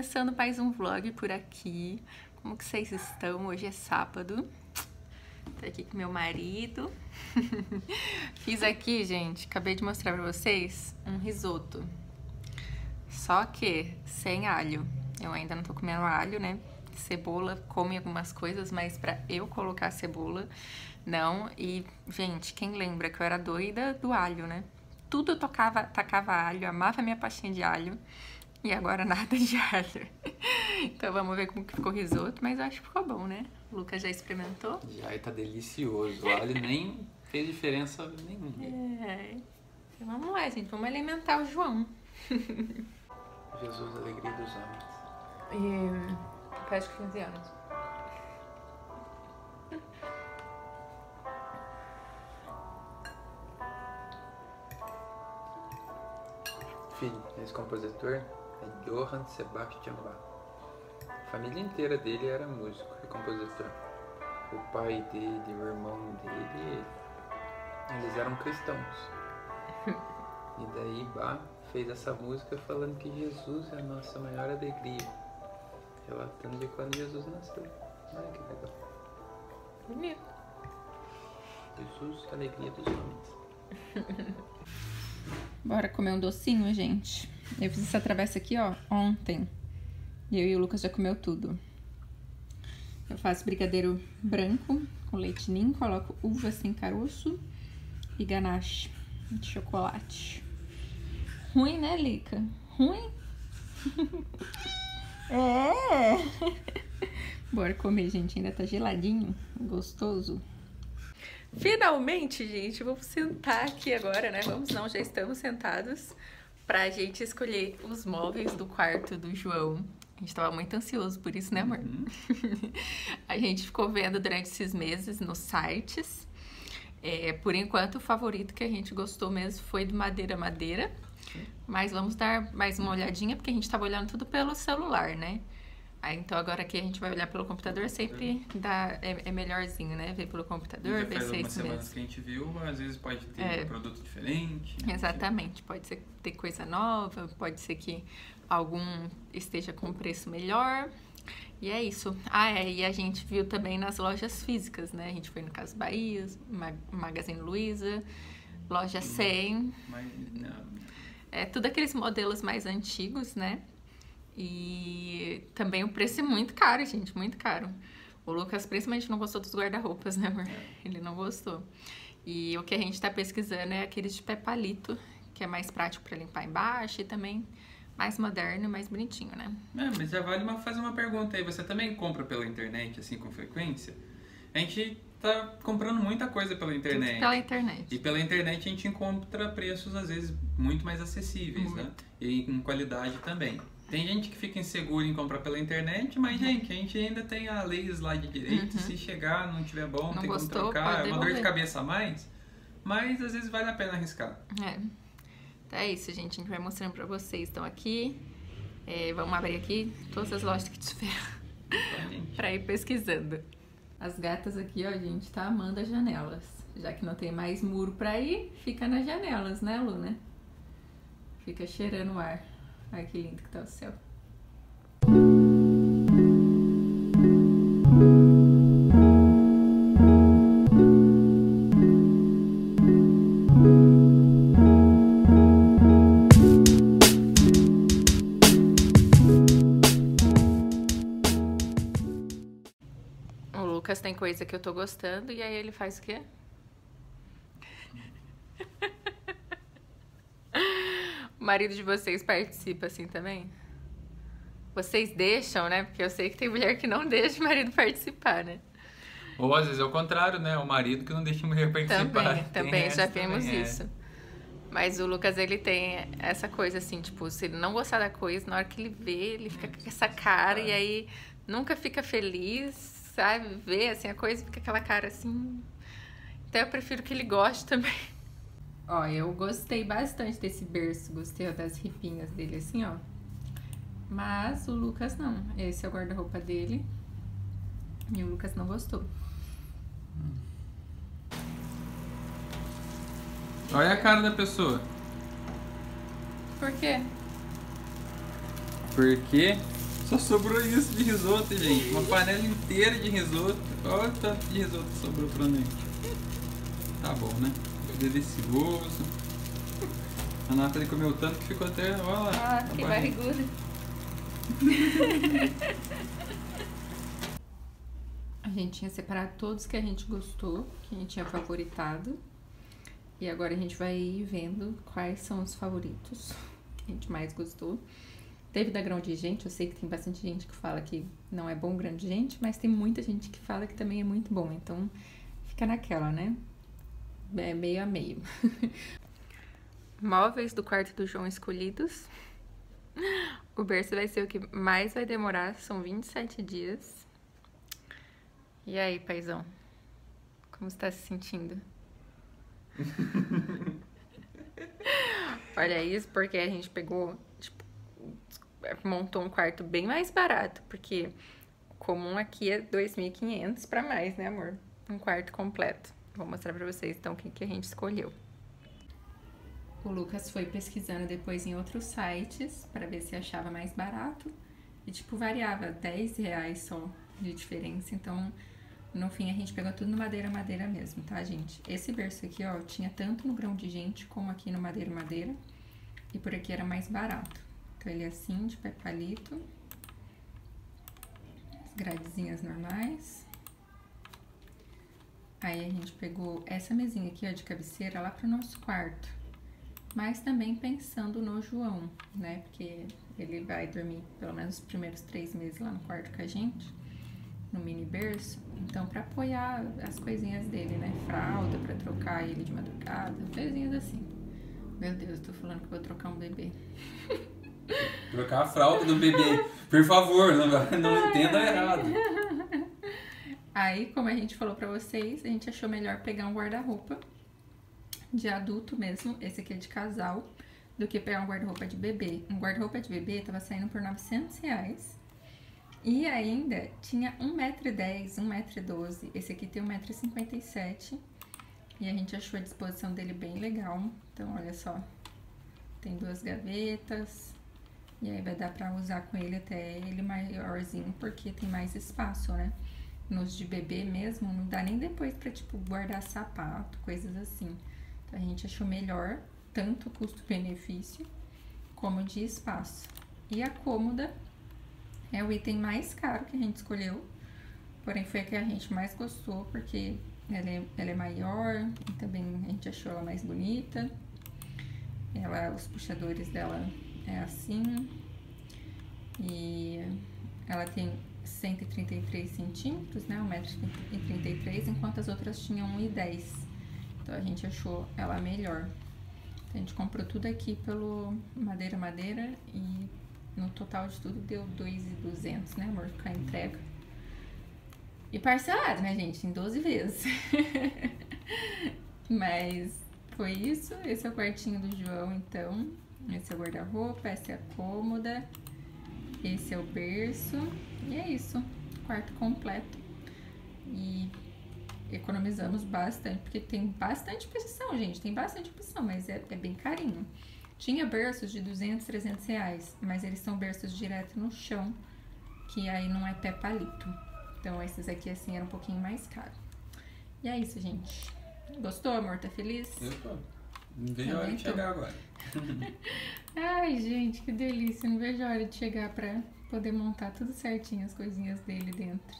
começando mais um vlog por aqui. Como que vocês estão? Hoje é sábado. Tô aqui com meu marido. Fiz aqui, gente, acabei de mostrar pra vocês um risoto. Só que sem alho. Eu ainda não tô comendo alho, né? Cebola, come algumas coisas, mas pra eu colocar cebola, não. E, gente, quem lembra que eu era doida do alho, né? Tudo eu tacava alho, amava minha pastinha de alho. E agora nada de alho. Então vamos ver como que ficou o risoto, mas eu acho que ficou bom, né? O Lucas já experimentou? Já, e tá delicioso. O alho nem fez diferença nenhuma. É. Então vamos lá, gente. Vamos alimentar o João. Jesus, alegria dos homens. E faz 15 anos. Filho, esse compositor é Johann Sebastian Bach. A família inteira dele era músico e compositor. O pai dele, o irmão dele, eles eram cristãos. E daí Bach fez essa música falando que Jesus é a nossa maior alegria, relatando de quando Jesus nasceu. Ai, que legal. Bonito. Jesus, a alegria dos homens. Bora comer um docinho, gente. Eu fiz essa travessa aqui, ó, ontem. E eu e o Lucas já comeu tudo. Eu faço brigadeiro branco com leite ninho, coloco uva sem caroço e ganache de chocolate. Ruim, né, Lica? Ruim? É! Bora comer, gente. Ainda tá geladinho, gostoso. Finalmente, gente, vamos sentar aqui agora, né? Vamos não, já estamos sentados pra gente escolher os móveis do quarto do João. A gente tava muito ansioso por isso, né, amor? A gente ficou vendo durante esses meses nos sites. Por enquanto, o favorito que a gente gostou mesmo foi do Madeira. Mas vamos dar mais uma olhadinha, porque a gente tava olhando tudo pelo celular, né? Então agora aqui a gente vai olhar pelo computador, sempre é melhorzinho, né? Ver pelo computador, ver se é isso mesmo. Que a gente viu, às vezes pode ter produto diferente. Exatamente, pode ser ter coisa nova, pode ser que algum esteja com preço melhor. E é isso. E a gente viu também nas lojas físicas, né? A gente foi no Casas Bahia, Magazine Luiza, Loja 100. Tudo aqueles modelos mais antigos, né? E também o preço é muito caro, gente, muito caro. O Lucas principalmente não gostou dos guarda-roupas, né, amor? Ele não gostou. E o que a gente tá pesquisando é aqueles de pé palito, que é mais prático pra limpar embaixo e também mais moderno e mais bonitinho, né? Mas já vale fazer uma pergunta aí. Você também compra pela internet, assim, com frequência? A gente tá comprando muita coisa pela internet. Tudo pela internet. E pela internet a gente encontra preços, às vezes, muito mais acessíveis, né? E com qualidade também. Tem gente que fica insegura em comprar pela internet, mas, gente, a gente ainda tem a leis lá de direito. Se chegar, não tiver bom, não tem como trocar. É uma dor de cabeça a mais, mas às vezes vale a pena arriscar. Então é isso, gente. A gente vai mostrando pra vocês. Estão aqui. Vamos abrir aqui todas as lojas que tiver pra ir pesquisando. As gatas aqui, ó, gente, tá amando as janelas. Já que não tem mais muro pra ir, fica nas janelas, né, Luna? Fica cheirando o ar. Olha que lindo que tá o céu. O Lucas tem coisa que eu tô gostando e aí ele faz o quê? O marido de vocês participa assim também? Vocês deixam, né? Porque eu sei que tem mulher que não deixa o marido participar, né? Ou às vezes é o contrário, né? O marido que não deixa a mulher participar. Também já vimos isso. Mas o Lucas, ele tem essa coisa assim, tipo, se ele não gostar da coisa, na hora que ele vê, ele fica com essa cara e aí nunca fica feliz, sabe? Vê assim a coisa, fica aquela cara assim. Então eu prefiro que ele goste também. Ó, eu gostei bastante desse berço, gostei das ripinhas dele assim, ó. Mas o Lucas não. Esse é o guarda-roupa dele. E o Lucas não gostou. Olha a cara da pessoa. Por quê? Porque Só sobrou isso de risoto, gente. Uma panela inteira de risoto. Olha o tanto de risoto que sobrou pra mim. Tá bom, né? Delicioso. A Nathalie comeu tanto que ficou até... Olha lá. Ah, que barriguda. A gente tinha separado todos que a gente gostou, que a gente tinha favoritado. E agora a gente vai ir vendo quais são os favoritos que a gente mais gostou. Teve da grão de gente, eu sei que tem bastante gente que fala que não é bom o grão de gente, mas tem muita gente que fala que também é muito bom. Então, fica naquela, né? É meio a meio. Móveis do quarto do João escolhidos. O berço vai ser o que mais vai demorar, são 27 dias. E aí, paizão? Como você tá se sentindo? Olha isso, porque a gente pegou, tipo, montou um quarto bem mais barato, porque o comum aqui é 2.500 pra mais, né, amor? Um quarto completo. Vou mostrar pra vocês, então, o que a gente escolheu. O Lucas foi pesquisando depois em outros sites para ver se achava mais barato. E, tipo, variava R$10 só de diferença. Então, no fim, a gente pegou tudo no madeira mesmo, tá, gente? Esse berço aqui, ó, tinha tanto no grão de gente como aqui no madeira. E por aqui era mais barato. Então, ele é assim, de pé palito. As gradezinhas normais. Aí, a gente pegou essa mesinha aqui, ó, de cabeceira lá pro nosso quarto. Mas também pensando no João, né? Porque ele vai dormir pelo menos os primeiros 3 meses lá no quarto com a gente, no mini berço. Então, pra apoiar as coisinhas dele, né? Fralda, pra trocar ele de madrugada, coisinhas assim. Meu Deus, tô falando que vou trocar um bebê. Trocar a fralda do bebê. Por favor, não entenda errado. Aí, como a gente falou pra vocês, a gente achou melhor pegar um guarda-roupa de adulto mesmo, esse aqui é de casal, do que pegar um guarda-roupa de bebê. Um guarda-roupa de bebê tava saindo por R$900. E ainda tinha 1,10 m, 1,12 m. Esse aqui tem 1,57 m. E a gente achou a disposição dele bem legal. Então, olha só. Tem 2 gavetas. E aí vai dar pra usar com ele até ele maiorzinho, porque tem mais espaço, né? Nos de bebê mesmo, não dá nem depois pra, tipo, guardar sapato, coisas assim. Então, a gente achou melhor, tanto custo-benefício, como de espaço. E a cômoda é o item mais caro que a gente escolheu, porém foi a que a gente mais gostou, porque ela é maior e também a gente achou ela mais bonita. Os puxadores dela é assim, e ela tem 133 centímetros, né, 1,33 m, enquanto as outras tinham 1,10 m. Então, a gente achou ela melhor. Então, a gente comprou tudo aqui pelo madeira e no total de tudo deu 2.200, né, amor? Com a entrega. E parcelado, né, gente? Em 12 vezes. Mas foi isso. Esse é o quartinho do João, então. Esse é o guarda-roupa, essa é a cômoda. Esse é o berço. E é isso. Quarto completo. E economizamos bastante, porque tem bastante opção, gente. Tem bastante opção, mas é bem carinho. Tinha berços de R$200, R$300, mas eles são berços direto no chão, que aí não é pé palito. Então, esses aqui, assim, eram um pouquinho mais caros. E é isso, gente. Gostou, amor? Tá feliz? Eu tô. Não vejo a hora de chegar agora. Ai, gente, que delícia. Não vejo a hora de chegar pra poder montar tudo certinho, as coisinhas dele dentro.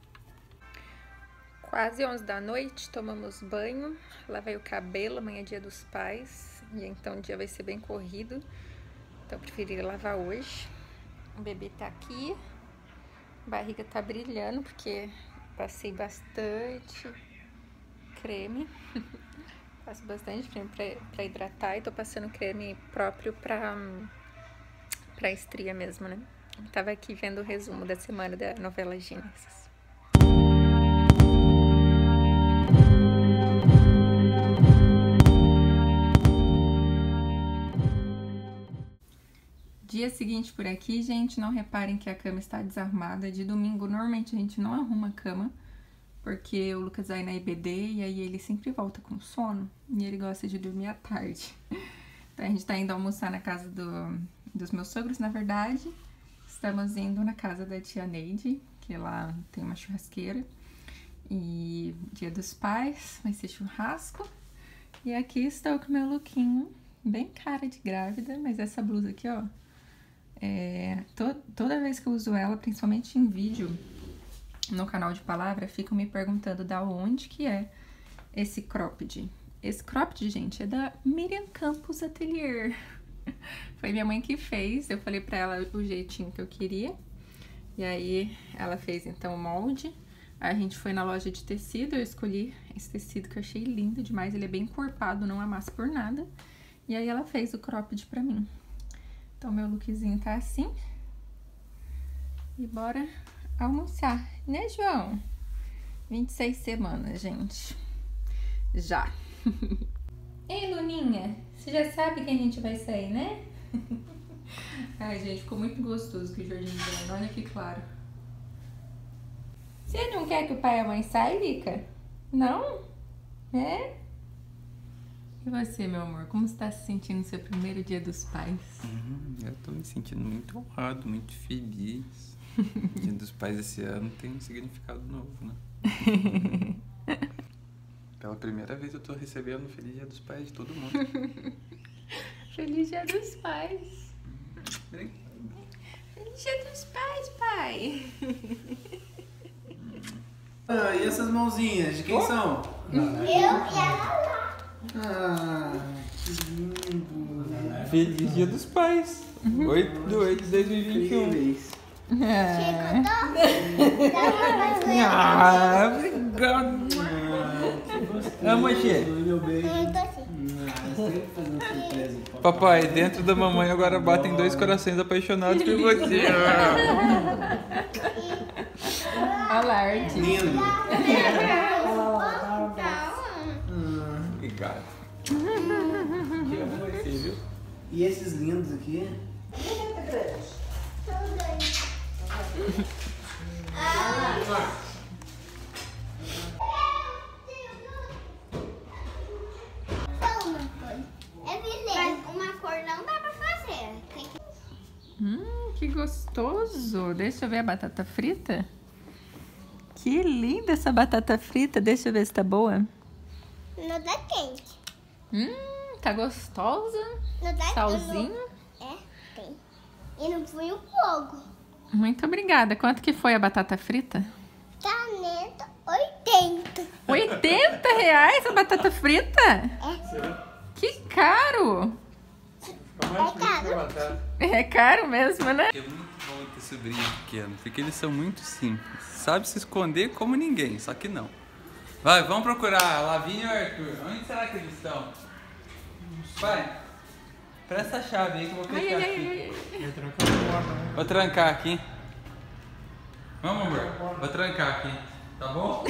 Quase 11 da noite, tomamos banho, lavei o cabelo, amanhã é dia dos pais, e então o dia vai ser bem corrido, então eu preferi lavar hoje. O bebê tá aqui, a barriga tá brilhando, porque passei bastante creme, passo bastante creme pra hidratar, e tô passando creme próprio pra estria mesmo, né? Eu tava aqui vendo o resumo da semana da novela Gênesis. Dia seguinte por aqui, gente, não reparem que a cama está desarrumada. De domingo, normalmente a gente não arruma a cama, porque o Lucas vai na EBD e aí ele sempre volta com sono e ele gosta de dormir à tarde. Então a gente tá indo almoçar na casa dos meus sogros, na verdade. estamos indo na casa da tia Neide, que lá tem uma churrasqueira. E Dia dos Pais, vai ser churrasco. E aqui estou com meu lookinho, bem cara de grávida, mas essa blusa aqui, ó, toda vez que eu uso ela, principalmente em vídeo, no canal de palavra, ficam me perguntando da onde que é esse cropped. Esse cropped, gente, é da Miriam Campos Atelier. Foi minha mãe que fez, eu falei pra ela o jeitinho que eu queria. E aí ela fez então o molde. Aí a gente foi na loja de tecido, eu escolhi esse tecido que eu achei lindo demais. Ele é bem encorpado, não amassa por nada. E aí ela fez o cropped pra mim. Então meu lookzinho tá assim. E bora almoçar, né, João? 26 semanas, gente. Já. Ei, Luninha, você já sabe que a gente vai sair, né? Ai, gente, ficou muito gostoso que o jardim dela. Olha que claro. Você não quer que o pai e a mãe saiam, Lica? Não? É? E você, meu amor, como você tá se sentindo no seu primeiro dia dos pais? Eu tô me sentindo muito honrado, muito feliz. Dia dos Pais esse ano tem um significado novo, né? Pela primeira vez eu tô recebendo um Feliz Dia dos Pais de todo mundo. Feliz Dia dos Pais. Obrigado. Feliz Dia dos Pais, pai. Ah, e essas mãozinhas, de quem são? Eu e ela lá. Ah, que lindo. Feliz Dia dos Pais. 8/8/2021. Feliz. Ah, obrigado. Amo, Xê. Meu beijo. Eu tô assim. Sempre fazendo surpresa. Papai, dentro da mamãe agora batem dois corações apaixonados por você. Olha lá, artista. Lindo. Obrigado. Que amo você, viu? E esses lindos aqui? Uma cor não dá pra fazer. Tem que... Que gostoso. Deixa eu ver a batata frita. Que linda essa batata frita. Deixa eu ver se tá boa. Não dá quente. Tá gostosa. Não dá Salzinho. É, tem. E não foi o fogo. Muito obrigada. Quanto que foi a batata frita? Caneta 80. 80 reais a batata frita? É. Que caro. É caro mesmo, né? É muito bom ter sobrinho pequeno, porque eles são muito simples. Sabe se esconder como ninguém, só que não. Vai, vamos procurar a Lavínia e o Arthur. Onde será que eles estão? Pai, presta a chave aí que eu vou fechar aqui. Vou trancar aqui. Vamos, amor. Vou trancar aqui. Tá bom?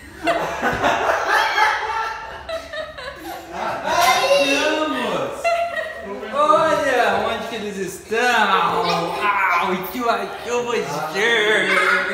Vamos! Olha onde que eles estão! O tio achou você!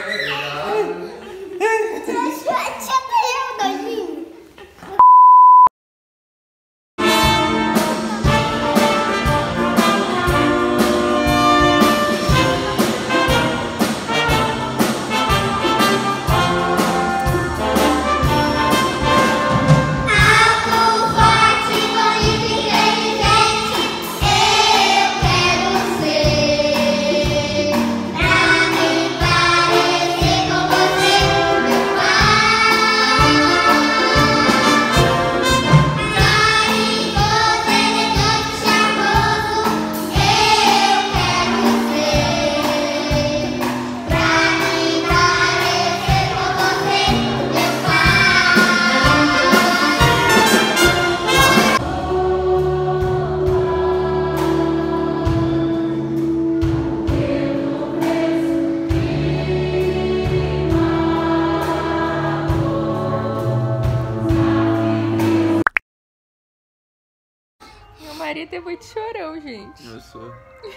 Meu marido é muito chorão, gente. Eu sou.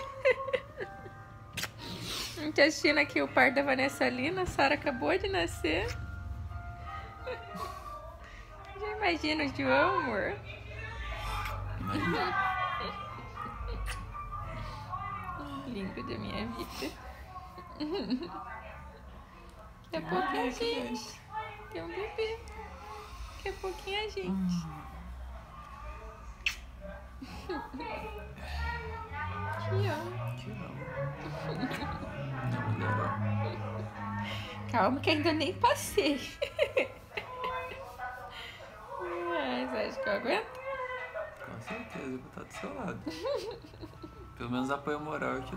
A gente assistindo aqui o parto da Vanessa Lina. A Sara acabou de nascer. Já imagina o João, amor? Lindo da minha vida. Daqui a pouquinho, gente. Tem um bebê. Daqui a pouquinho a gente. Te amo. Que não. Não, mulher, Calma que ainda nem passei. Ai, você acha que eu aguento? ó. Com certeza, eu vou estar do seu lado. Pelo menos apoio moral aqui.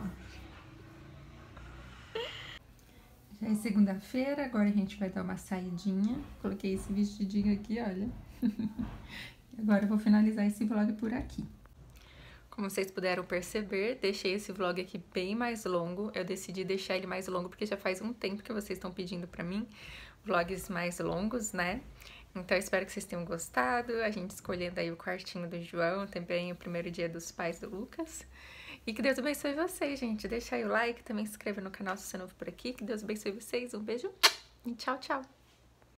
Já é segunda-feira, agora a gente vai dar uma saidinha. Coloquei esse vestidinho aqui, olha. E agora eu vou finalizar esse vlog por aqui. Como vocês puderam perceber, deixei esse vlog aqui bem mais longo. Eu decidi deixar ele mais longo porque já faz um tempo que vocês estão pedindo pra mim vlogs mais longos, né? Então eu espero que vocês tenham gostado. A gente escolhendo aí o quartinho do João, também o primeiro dia dos pais do Lucas. E que Deus abençoe vocês, gente. Deixa aí o like, também se inscreve no canal se você é novo por aqui. Que Deus abençoe vocês. Um beijo e tchau, tchau.